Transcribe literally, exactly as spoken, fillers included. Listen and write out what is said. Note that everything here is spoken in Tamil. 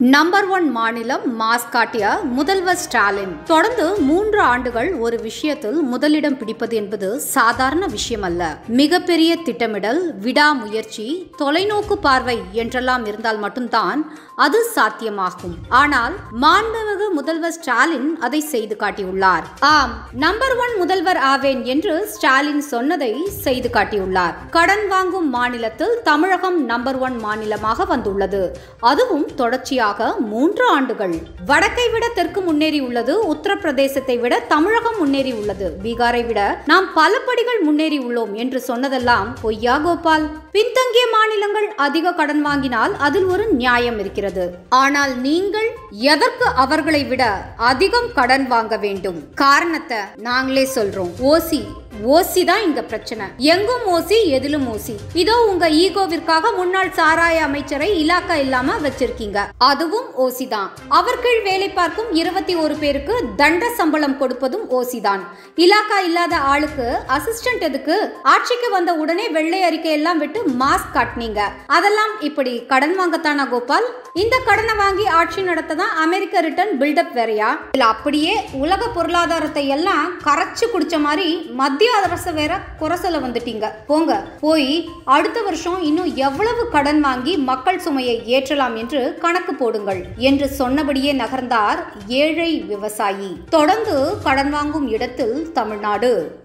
நம்பர் ஒன் மாநிலம் மாஸ் காட்டிய முதல்வர் ஸ்டாலின் தொடர்ந்து மூன்று ஆண்டுகள் ஒரு விஷயத்தில் முதலிடம் பிடிப்பது என்பது சாதாரண விஷயம் அல்ல. மிகப்பெரிய திட்டமிடல், விடாமுயற்சி, தொலைநோக்கு பார்வை என்றெல்லாம் இருந்தால் மட்டும்தான் அது சாத்தியமாகும். ஆனால் மாண்புமிகு முதல்வர் ஸ்டாலின் அதை செய்து காட்டியுள்ளார். ஆம், நம்பர் ஒன் முதல்வர் ஆவேன் என்று ஸ்டாலின் சொன்னதை செய்து காட்டியுள்ளார். கடன் வாங்கும் மாநிலத்தில் தமிழகம் நம்பர் ஒன் மாநிலமாக வந்துள்ளது. அதுவும் தொடர்ச்சியாக மூன்று ஆண்டுகள். வடக்கை விட தெற்கு முன்னேறி உள்ளது. உத்தரப்பிரதேசத்தை விட தமிழகம் முன்னேறி உள்ளது. பீகாரை விட நாம் பல படிகள் முன்னேறி உள்ளோம் என்று சொன்னதெல்லாம் பொய்யா கோபால்? பின்தங்கிய மாநிலங்கள் அதிக கடன் வாங்கினால் அதில் ஒரு நியாயம் இருக்கிறது. ஆனால் நீங்கள் எதற்கு அவர்களை விட அதிகம் கடன் வாங்க வேண்டும்? காரணத்தை நாங்களே சொல்றோம். ஓசி ஓசி தான் இங்க பிரச்சனை. எங்கும் ஓசி, எதிலும் ஓசி. இதோ உங்க ஈகோவிற்காக முன்னாள் சாராய அமைச்சரை இலாக்கா இல்லாம வச்சிருக்கீங்க. அதுவும் ஓசி தான். அவர் கீழ் வேலை பார்க்கும் இருபத்தி ஒரு பேருக்கு தண்ட சம்பளம் கொடுப்பதும் ஓசி தான். இலாக்கா இல்லாத ஆளுக்கு அசிஸ்டன்ட் எதுக்கு? ஆட்சிக்கு வந்த உடனே வெள்ளை அறிக்கை எல்லாம் விட்டு மாஸ்க் காட்டினீங்க. அதெல்லாம் இப்படி கடன் வாங்கத்தானா கோபால்? இந்த கடனை வாங்கி ஆட்சி நடத்த தான் அமெரிக்க ரிட்டர்ன் பில்டப் வேறையா? இல்ல அப்படியே உலக பொருளாதாரத்தை எல்லாம் கரைச்சு குடிச்ச மாதிரி மத்திய அரசு வேற குறை சொல்ல வந்துட்டீங்க. போங்க, போய் அடுத்த வருஷம் இன்னும் எவ்வளவு கடன் வாங்கி மக்கள் சுமையை ஏற்றலாம் என்று கணக்கு போடுங்கள் என்று சொன்னபடியே நகர்ந்தார் ஏழை விவசாயி. தொடர்ந்து கடன் வாங்கும் இடத்தில் தமிழ்நாடு.